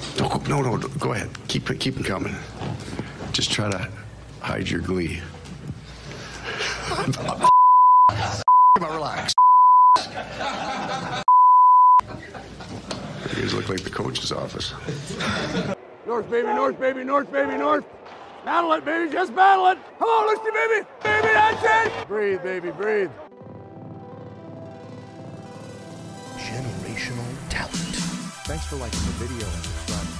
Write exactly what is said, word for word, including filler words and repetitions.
Don't, no, no, go ahead. Keep keep them coming. Just try to hide your glee. Relax. You guys look like the coach's office. North, baby, north, baby, north, baby, north. Battle it, baby, just battle it. Come on, Lucy, baby. Baby, that's it. Breathe, baby, breathe. Generational talent. Thanks for liking the video and subscribing.